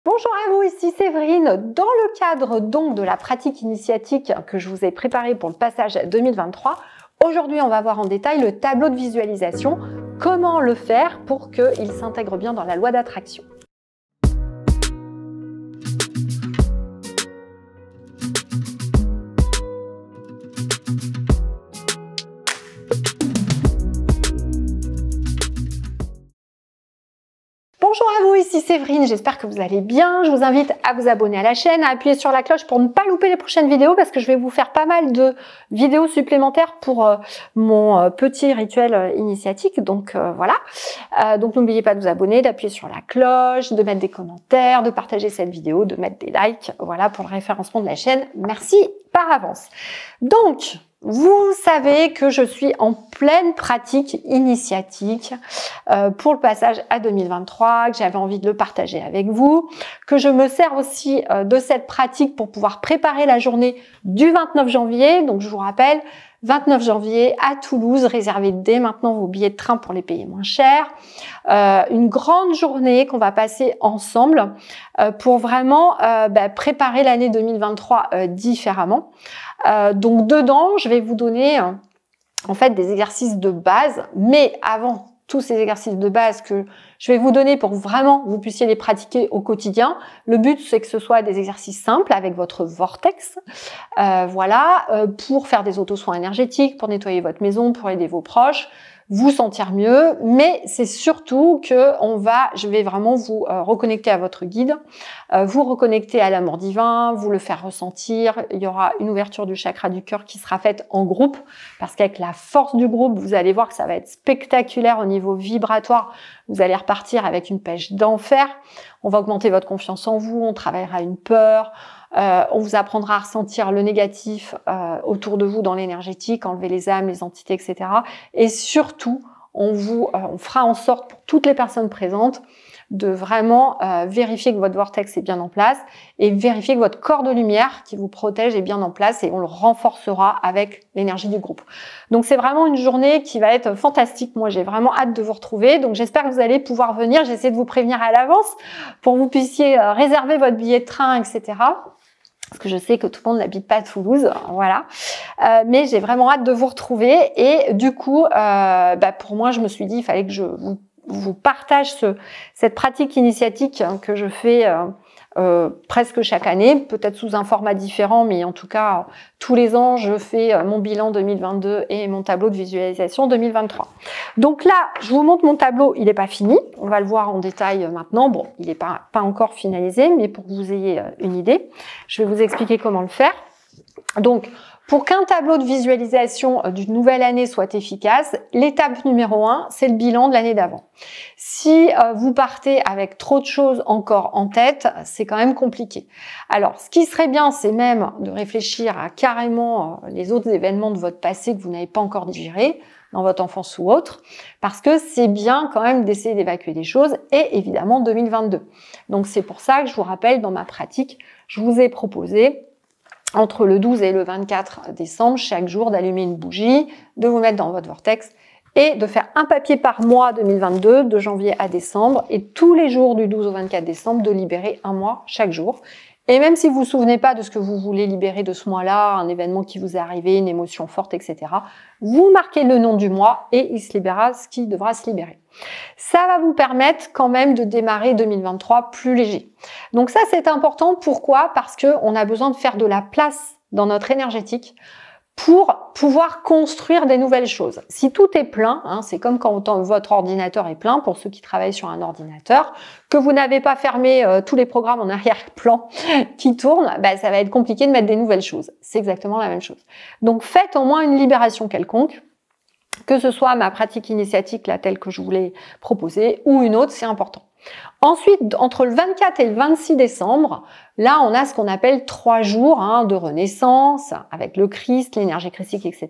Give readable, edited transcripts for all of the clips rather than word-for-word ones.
Bonjour à vous, ici Séverine. Dans le cadre donc de la pratique initiatique que je vous ai préparée pour le passage 2023, aujourd'hui on va voir en détail le tableau de visualisation, comment le faire pour qu'il s'intègre bien dans la loi d'attraction. Bonjour à vous, ici Séverine, j'espère que vous allez bien. Je vous invite à vous abonner à la chaîne, à appuyer sur la cloche pour ne pas louper les prochaines vidéos parce que je vais vous faire pas mal de vidéos supplémentaires pour mon petit rituel initiatique. Donc voilà, donc n'oubliez pas de vous abonner, d'appuyer sur la cloche, de mettre des commentaires, de partager cette vidéo, de mettre des likes, voilà, pour le référencement de la chaîne. Merci par avance. Donc, vous savez que je suis en pleine pratique initiatique pour le passage à 2023, que j'avais envie de le partager avec vous, que je me sers aussi de cette pratique pour pouvoir préparer la journée du 29 janvier. Donc je vous rappelle, 29 janvier à Toulouse, réservez dès maintenant vos billets de train pour les payer moins cher. Une grande journée qu'on va passer ensemble pour vraiment préparer l'année 2023 différemment. Donc dedans, je vais vous donner en fait des exercices de base, mais avant tous ces exercices de base que je vais vous donner pour vraiment vous puissiez les pratiquer au quotidien. Le but, c'est que ce soit des exercices simples avec votre vortex, pour faire des auto-soins énergétiques, pour nettoyer votre maison, pour aider vos proches, vous sentir mieux, mais c'est surtout que je vais vraiment vous reconnecter à votre guide, vous reconnecter à l'amour divin, vous le faire ressentir. Il y aura une ouverture du chakra du cœur qui sera faite en groupe, parce qu'avec la force du groupe, vous allez voir que ça va être spectaculaire au niveau vibratoire. Vous allez repartir avec une pêche d'enfer. On va augmenter votre confiance en vous, on travaillera une peur. On vous apprendra à ressentir le négatif autour de vous dans l'énergétique, enlever les âmes, les entités, etc. Et surtout, on fera en sorte pour toutes les personnes présentes de vraiment vérifier que votre vortex est bien en place et vérifier que votre corps de lumière qui vous protège est bien en place, et on le renforcera avec l'énergie du groupe. Donc c'est vraiment une journée qui va être fantastique. Moi j'ai vraiment hâte de vous retrouver, donc j'espère que vous allez pouvoir venir. J'essaie de vous prévenir à l'avance pour que vous puissiez réserver votre billet de train, etc. Parce que je sais que tout le monde n'habite pas à Toulouse, voilà. Mais j'ai vraiment hâte de vous retrouver. Et du coup, pour moi, je me suis dit, il fallait que je vous partage cette pratique initiatique que je fais presque chaque année, peut-être sous un format différent, mais en tout cas, tous les ans, je fais mon bilan 2022 et mon tableau de visualisation 2023. Donc là, je vous montre mon tableau, il n'est pas fini, on va le voir en détail maintenant. Bon, il n'est pas encore finalisé, mais pour que vous ayez une idée, je vais vous expliquer comment le faire. Donc, pour qu'un tableau de visualisation d'une nouvelle année soit efficace, l'étape numéro 1, c'est le bilan de l'année d'avant. Si vous partez avec trop de choses encore en tête, c'est quand même compliqué. Alors, ce qui serait bien, c'est même de réfléchir à carrément les autres événements de votre passé que vous n'avez pas encore digérés, dans votre enfance ou autre, parce que c'est bien quand même d'essayer d'évacuer des choses, et évidemment 2022. Donc c'est pour ça que je vous rappelle, dans ma pratique, je vous ai proposé entre le 12 et le 24 décembre, chaque jour, d'allumer une bougie, de vous mettre dans votre vortex et de faire un papier par mois 2022, de janvier à décembre, et tous les jours du 12 au 24 décembre, de libérer un mois chaque jour. Et même si vous vous souvenez pas de ce que vous voulez libérer de ce mois-là, un événement qui vous est arrivé, une émotion forte, etc., vous marquez le nom du mois et il se libérera ce qui devra se libérer. Ça va vous permettre quand même de démarrer 2023 plus léger. Donc ça, c'est important. Pourquoi? Parce qu'on a besoin de faire de la place dans notre énergétique pour pouvoir construire des nouvelles choses. Si tout est plein, c'est comme quand votre ordinateur est plein, pour ceux qui travaillent sur un ordinateur, que vous n'avez pas fermé tous les programmes en arrière-plan qui tournent, ça va être compliqué de mettre des nouvelles choses. C'est exactement la même chose. Donc faites au moins une libération quelconque, que ce soit ma pratique initiatique, là, telle que je vous l'ai proposée, ou une autre, c'est important. Ensuite, entre le 24 et le 26 décembre, là, on a ce qu'on appelle 3 jours de renaissance, avec le Christ, l'énergie christique, etc.,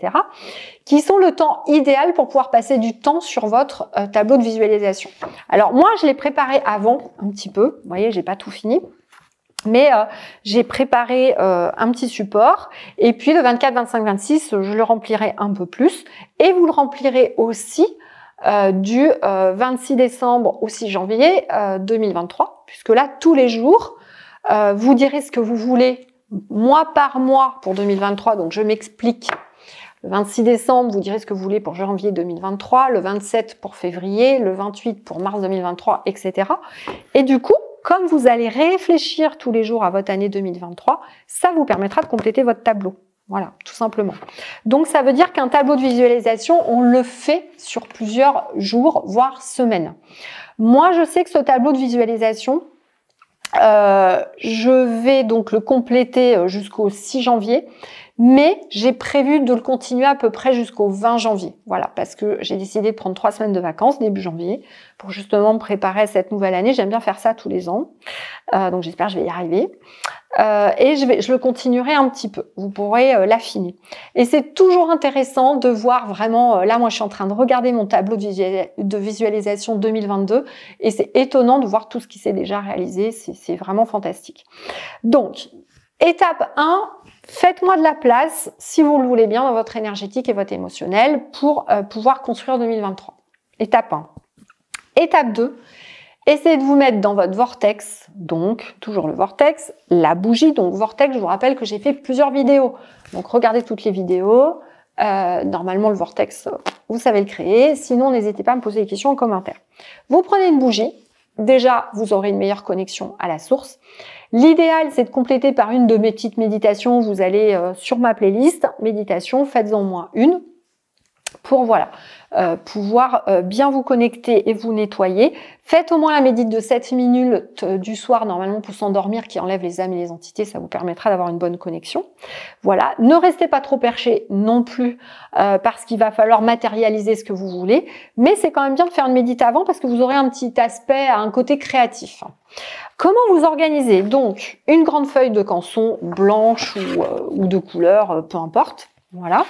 qui sont le temps idéal pour pouvoir passer du temps sur votre tableau de visualisation. Alors, moi, je l'ai préparé avant, un petit peu. Vous voyez, j'ai pas tout fini. Mais j'ai préparé un petit support, et puis le 24, 25, 26, je le remplirai un peu plus, et vous le remplirez aussi du 26 décembre au 6 janvier 2023, puisque là, tous les jours, vous direz ce que vous voulez mois par mois pour 2023, donc je m'explique. Le 26 décembre, vous direz ce que vous voulez pour janvier 2023, le 27 pour février, le 28 pour mars 2023, etc. Et du coup, comme vous allez réfléchir tous les jours à votre année 2023, ça vous permettra de compléter votre tableau. Voilà, tout simplement. Donc, ça veut dire qu'un tableau de visualisation, on le fait sur plusieurs jours, voire semaines. Moi, je sais que ce tableau de visualisation, je vais donc le compléter jusqu'au 6 janvier, mais j'ai prévu de le continuer à peu près jusqu'au 20 janvier. Voilà, parce que j'ai décidé de prendre 3 semaines de vacances début janvier pour justement me préparer à cette nouvelle année. J'aime bien faire ça tous les ans, donc j'espère que je vais y arriver. Et je le continuerai un petit peu. Vous pourrez l'affiner. Et c'est toujours intéressant de voir vraiment, là moi je suis en train de regarder mon tableau de visualisation 2022 et c'est étonnant de voir tout ce qui s'est déjà réalisé, c'est vraiment fantastique. Donc, étape 1, faites-moi de la place, si vous le voulez bien, dans votre énergétique et votre émotionnel pour pouvoir construire 2023. Étape 1. Étape 2, essayez de vous mettre dans votre vortex, donc toujours le vortex, la bougie. Donc vortex, je vous rappelle que j'ai fait plusieurs vidéos. Donc regardez toutes les vidéos. Normalement, le vortex, vous savez le créer. Sinon, n'hésitez pas à me poser des questions en commentaire. Vous prenez une bougie. Déjà, vous aurez une meilleure connexion à la source. L'idéal, c'est de compléter par une de mes petites méditations. Vous allez sur ma playlist, méditation, faites-en moins une pour pouvoir bien vous connecter et vous nettoyer. Faites au moins la médite de 7 minutes du soir, normalement pour s'endormir, qui enlève les âmes et les entités. Ça vous permettra d'avoir une bonne connexion. Voilà. Ne restez pas trop perché non plus, parce qu'il va falloir matérialiser ce que vous voulez. Mais c'est quand même bien de faire une médite avant, parce que vous aurez un petit aspect, un côté créatif. Comment vous organisez? Donc, une grande feuille de canson blanche ou de couleur, peu importe. Voilà.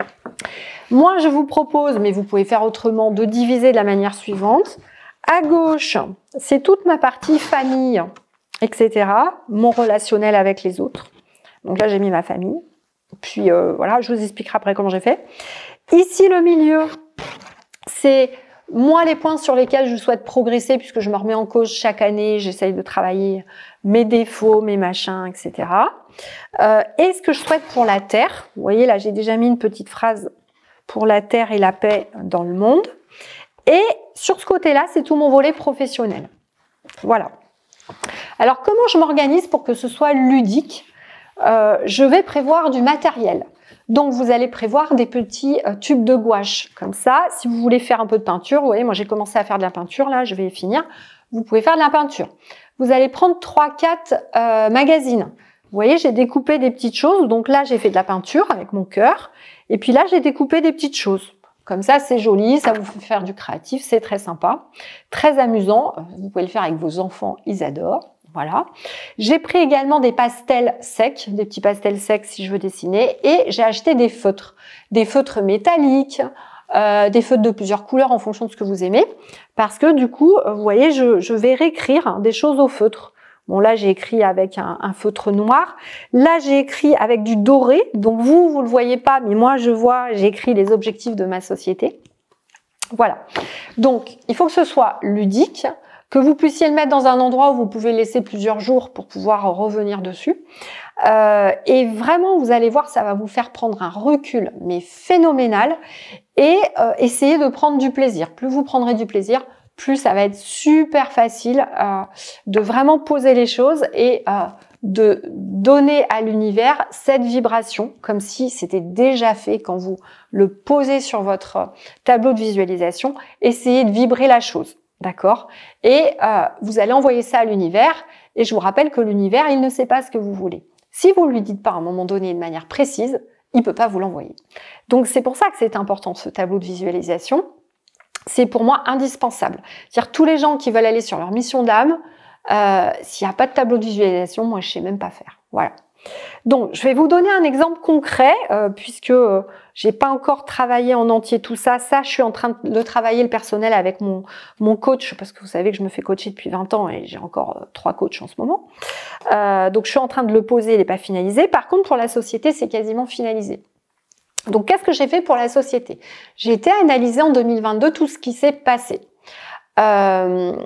Moi, je vous propose, mais vous pouvez faire autrement, de diviser de la manière suivante. À gauche, c'est toute ma partie famille, etc. Mon relationnel avec les autres. Donc là, j'ai mis ma famille. Puis voilà, je vous expliquerai après comment j'ai fait. Ici, le milieu, c'est moi les points sur lesquels je souhaite progresser, puisque je me remets en cause chaque année. J'essaye de travailler mes défauts, mes machins, etc. Et ce que je souhaite pour la Terre. Vous voyez, là, j'ai déjà mis une petite phrase pour la Terre et la paix dans le monde. Et sur ce côté-là, c'est tout mon volet professionnel. Voilà. Alors, comment je m'organise pour que ce soit ludique? Je vais prévoir du matériel. Donc, vous allez prévoir des petits tubes de gouache. Comme ça, si vous voulez faire un peu de peinture, vous voyez, moi, j'ai commencé à faire de la peinture, là, je vais finir. Vous pouvez faire de la peinture. Vous allez prendre 3-4 magazines. Vous voyez, j'ai découpé des petites choses. Donc là, j'ai fait de la peinture avec mon cœur. Et puis là, j'ai découpé des petites choses. Comme ça, c'est joli, ça vous fait faire du créatif, c'est très sympa, très amusant. Vous pouvez le faire avec vos enfants, ils adorent. Voilà. J'ai pris également des pastels secs, des petits pastels secs si je veux dessiner. Et j'ai acheté des feutres métalliques, des feutres de plusieurs couleurs en fonction de ce que vous aimez. Parce que du coup, vous voyez, je vais réécrire des choses au feutre. Bon, là, j'ai écrit avec un feutre noir. Là, j'ai écrit avec du doré. Donc, vous le voyez pas, mais moi, je vois, j'ai écrit les objectifs de ma société. Voilà. Donc, il faut que ce soit ludique, que vous puissiez le mettre dans un endroit où vous pouvez le laisser plusieurs jours pour pouvoir revenir dessus. Et vraiment, vous allez voir, ça va vous faire prendre un recul, mais phénoménal. Et essayer de prendre du plaisir. Plus vous prendrez du plaisir, plus ça va être super facile de vraiment poser les choses et de donner à l'univers cette vibration, comme si c'était déjà fait quand vous le posez sur votre tableau de visualisation. Essayez de vibrer la chose, d'accord? Et vous allez envoyer ça à l'univers. Et je vous rappelle que l'univers, il ne sait pas ce que vous voulez. Si vous ne lui dites pas à un moment donné de manière précise, il ne peut pas vous l'envoyer. Donc c'est pour ça que c'est important ce tableau de visualisation. C'est pour moi indispensable. C'est-à-dire tous les gens qui veulent aller sur leur mission d'âme, s'il n'y a pas de tableau de visualisation, moi je sais même pas faire. Voilà. Donc je vais vous donner un exemple concret, puisque j'ai pas encore travaillé en entier tout ça. Ça, je suis en train de travailler le personnel avec mon coach, parce que vous savez que je me fais coacher depuis 20 ans et j'ai encore 3 coachs en ce moment. Donc je suis en train de le poser, il n'est pas finalisé. Par contre, pour la société, c'est quasiment finalisé. Donc, qu'est-ce que j'ai fait pour la société? J'ai été analyser en 2022 tout ce qui s'est passé. Quel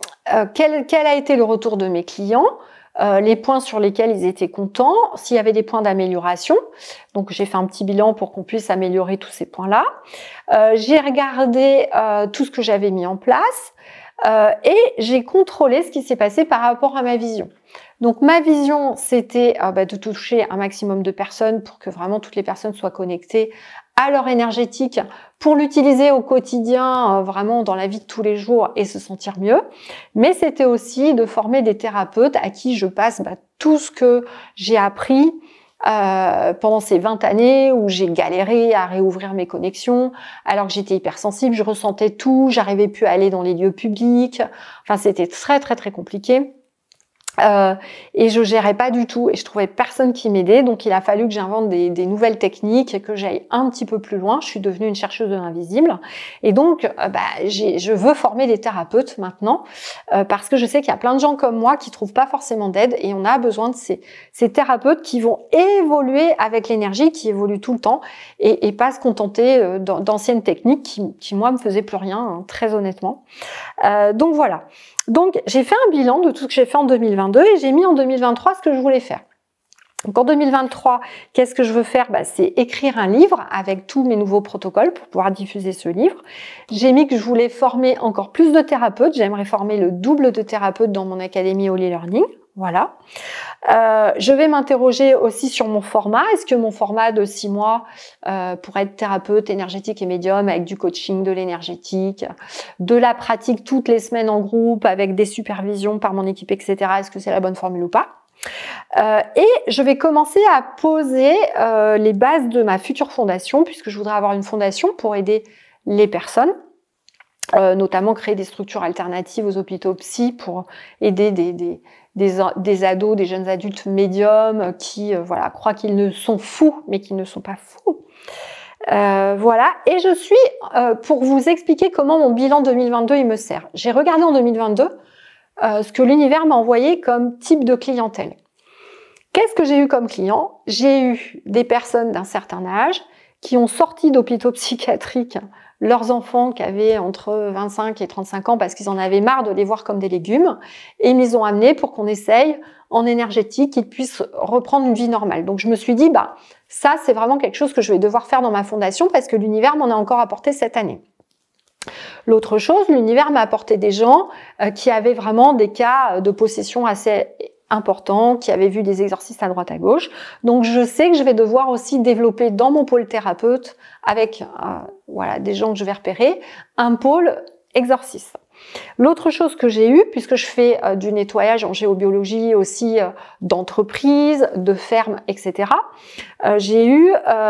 a été le retour de mes clients, les points sur lesquels ils étaient contents, s'il y avait des points d'amélioration. Donc, j'ai fait un petit bilan pour qu'on puisse améliorer tous ces points-là. J'ai regardé tout ce que j'avais mis en place et j'ai contrôlé ce qui s'est passé par rapport à ma vision. Donc, ma vision, c'était de toucher un maximum de personnes pour que vraiment toutes les personnes soient connectées à leur énergétique pour l'utiliser au quotidien, vraiment dans la vie de tous les jours et se sentir mieux. Mais c'était aussi de former des thérapeutes à qui je passe tout ce que j'ai appris pendant ces 20 années où j'ai galéré à réouvrir mes connexions, alors que j'étais hypersensible, je ressentais tout, j'arrivais plus à aller dans les lieux publics. Enfin, c'était très, très, très compliqué. Et je gérais pas du tout et je trouvais personne qui m'aidait, donc il a fallu que j'invente des nouvelles techniques et que j'aille un petit peu plus loin. Je suis devenue une chercheuse de l'invisible et donc je veux former des thérapeutes maintenant parce que je sais qu'il y a plein de gens comme moi qui trouvent pas forcément d'aide et on a besoin de ces thérapeutes qui vont évoluer avec l'énergie, qui évolue tout le temps et pas se contenter d'anciennes techniques qui moi me faisaient plus rien, hein, très honnêtement. Donc voilà. Donc, j'ai fait un bilan de tout ce que j'ai fait en 2022 et j'ai mis en 2023 ce que je voulais faire. Donc, en 2023, qu'est-ce que je veux faire? C'est écrire un livre avec tous mes nouveaux protocoles pour pouvoir diffuser ce livre. J'ai mis que je voulais former encore plus de thérapeutes. J'aimerais former le double de thérapeutes dans mon académie Holy Learning. Voilà. Je vais m'interroger aussi sur mon format. Est-ce que mon format de 6 mois pour être thérapeute énergétique et médium avec du coaching, de l'énergétique, de la pratique toutes les semaines en groupe avec des supervisions par mon équipe, etc. Est-ce que c'est la bonne formule ou pas? Et je vais commencer à poser les bases de ma future fondation puisque je voudrais avoir une fondation pour aider les personnes. Notamment créer des structures alternatives aux hôpitaux psy pour aider des ados, des jeunes adultes médiums qui croient qu'ils ne sont fous, mais qu'ils ne sont pas fous. Voilà, et je suis pour vous expliquer comment mon bilan 2022 il me sert. J'ai regardé en 2022 ce que l'univers m'a envoyé comme type de clientèle. Qu'est-ce que j'ai eu comme client? J'ai eu des personnes d'un certain âge qui ont sorti d'hôpitaux psychiatriques leurs enfants qui avaient entre 25 et 35 ans parce qu'ils en avaient marre de les voir comme des légumes et ils les ont amenés pour qu'on essaye en énergétique qu'ils puissent reprendre une vie normale. Donc je me suis dit, ça c'est vraiment quelque chose que je vais devoir faire dans ma fondation parce que l'univers m'en a encore apporté cette année. L'autre chose, l'univers m'a apporté des gens qui avaient vraiment des cas de possession assez importants, qui avaient vu des exorcistes à droite à gauche. Donc je sais que je vais devoir aussi développer dans mon pôle thérapeute, avec des gens que je vais repérer, un pôle exorciste. L'autre chose que j'ai eue, puisque je fais du nettoyage en géobiologie aussi d'entreprises, de fermes, etc., j'ai eu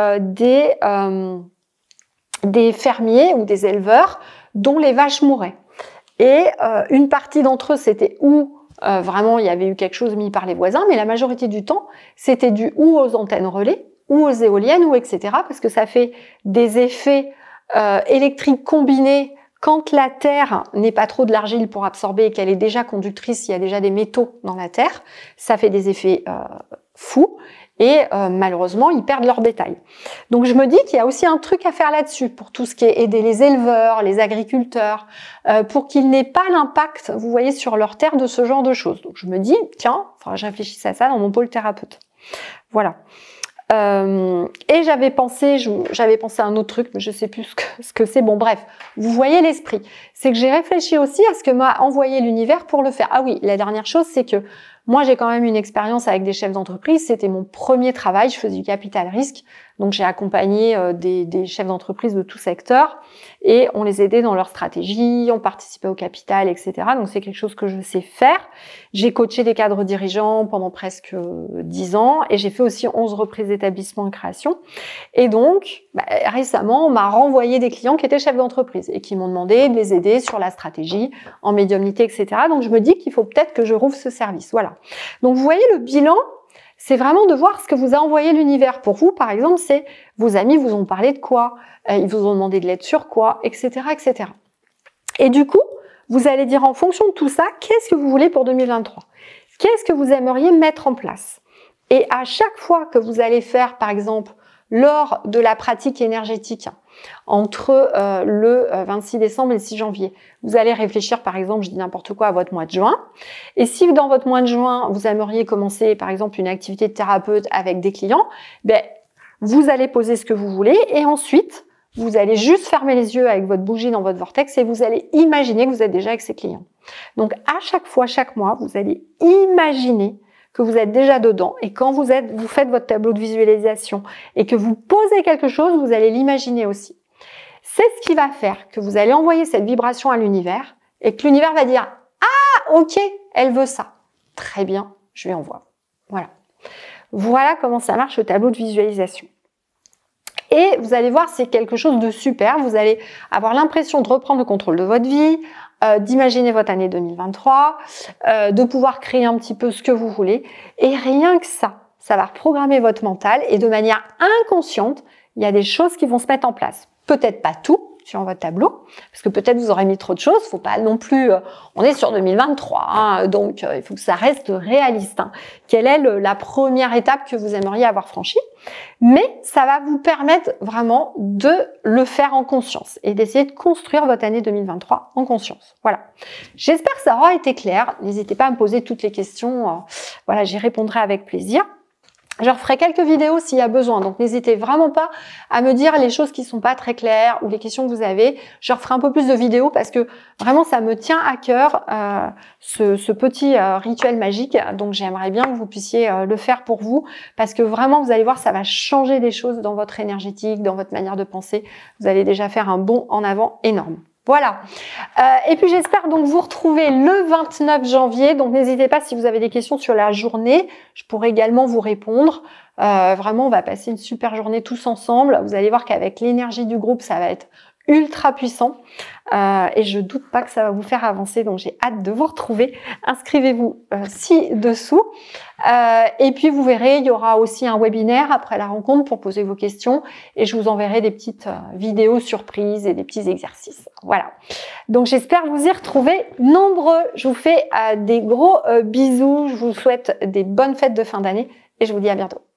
des fermiers ou des éleveurs dont les vaches mouraient. Et une partie d'entre eux, c'était vraiment il y avait eu quelque chose mis par les voisins, mais la majorité du temps, c'était dû ou aux antennes relais, ou aux éoliennes, ou etc., parce que ça fait des effets électriques combinés quand la terre n'est pas trop de l'argile pour absorber et qu'elle est déjà conductrice, il y a déjà des métaux dans la terre, ça fait des effets fous. Et malheureusement, ils perdent leur bétail. Donc je me dis qu'il y a aussi un truc à faire là-dessus pour tout ce qui est aider les éleveurs, les agriculteurs, pour qu'ils n'aient pas l'impact, vous voyez, sur leur terre de ce genre de choses. Donc je me dis, tiens, il faudra que je réfléchisse à ça dans mon pôle thérapeute. Voilà. Et j'avais pensé à un autre truc, mais je sais plus ce que c'est. Bon, bref, vous voyez l'esprit. C'est que j'ai réfléchi aussi à ce que m'a envoyé l'univers pour le faire. Ah oui, la dernière chose, c'est que moi, j'ai quand même une expérience avec des chefs d'entreprise. C'était mon premier travail. Je faisais du capital risque. Donc, j'ai accompagné des chefs d'entreprise de tout secteur et on les aidait dans leur stratégie, on participait au capital, etc. Donc, c'est quelque chose que je sais faire. J'ai coaché des cadres dirigeants pendant presque 10 ans et j'ai fait aussi 11 reprises d'établissement de création. Et donc, récemment, on m'a renvoyé des clients qui étaient chefs d'entreprise et qui m'ont demandé de les aider sur la stratégie, en médiumnité, etc. Donc, je me dis qu'il faut peut-être que je rouvre ce service. Voilà. Donc, vous voyez, le bilan, c'est vraiment de voir ce que vous a envoyé l'univers. Pour vous, par exemple, c'est vos amis vous ont parlé de quoi, ils vous ont demandé de l'aide sur quoi, etc., etc. Et du coup, vous allez dire en fonction de tout ça, qu'est-ce que vous voulez pour 2023? Qu'est-ce que vous aimeriez mettre en place? Et à chaque fois que vous allez faire, par exemple, lors de la pratique énergétique entre le 26 décembre et le 6 janvier. Vous allez réfléchir, par exemple, je dis n'importe quoi, à votre mois de juin. Et si dans votre mois de juin, vous aimeriez commencer, par exemple, une activité de thérapeute avec des clients, ben, vous allez poser ce que vous voulez et ensuite, vous allez juste fermer les yeux avec votre bougie dans votre vortex et vous allez imaginer que vous êtes déjà avec ces clients. Donc, à chaque fois, chaque mois, vous allez imaginer que vous êtes déjà dedans et quand vous faites votre tableau de visualisation et que vous posez quelque chose, vous allez l'imaginer aussi. C'est ce qui va faire que vous allez envoyer cette vibration à l'univers et que l'univers va dire « Ah, ok, elle veut ça. Très bien, je lui envoie. » Voilà. Voilà comment ça marche le tableau de visualisation. Et vous allez voir, c'est quelque chose de super. Vous allez avoir l'impression de reprendre le contrôle de votre vie, d'imaginer votre année 2023, de pouvoir créer un petit peu ce que vous voulez. Et rien que ça va reprogrammer votre mental et de manière inconsciente, il y a des choses qui vont se mettre en place. Peut-être pas tout sur votre tableau, parce que peut-être vous aurez mis trop de choses. Faut pas non plus. On est sur 2023, hein, donc il faut que ça reste réaliste. Hein. Quelle est la première étape que vous aimeriez avoir franchie? Mais ça va vous permettre vraiment de le faire en conscience et d'essayer de construire votre année 2023 en conscience. Voilà. J'espère que ça aura été clair. N'hésitez pas à me poser toutes les questions. Voilà, j'y répondrai avec plaisir. Je referai quelques vidéos s'il y a besoin, donc n'hésitez vraiment pas à me dire les choses qui sont pas très claires ou les questions que vous avez. Je referai un peu plus de vidéos parce que vraiment ça me tient à cœur ce petit rituel magique. Donc j'aimerais bien que vous puissiez le faire pour vous parce que vraiment vous allez voir ça va changer des choses dans votre énergétique, dans votre manière de penser. Vous allez déjà faire un bond en avant énorme. Voilà. Et puis j'espère donc vous retrouver le 29 janvier. Donc n'hésitez pas si vous avez des questions sur la journée, je pourrai également vous répondre. Vraiment, on va passer une super journée tous ensemble. Vous allez voir qu'avec l'énergie du groupe, ça va être ultra puissant. Et je doute pas que ça va vous faire avancer. Donc j'ai hâte de vous retrouver. Inscrivez-vous ci-dessous. Et puis vous verrez, il y aura aussi un webinaire après la rencontre pour poser vos questions. Et je vous enverrai des petites vidéos surprises et des petits exercices. Voilà. Donc j'espère vous y retrouver nombreux. Je vous fais des gros bisous. Je vous souhaite des bonnes fêtes de fin d'année et je vous dis à bientôt.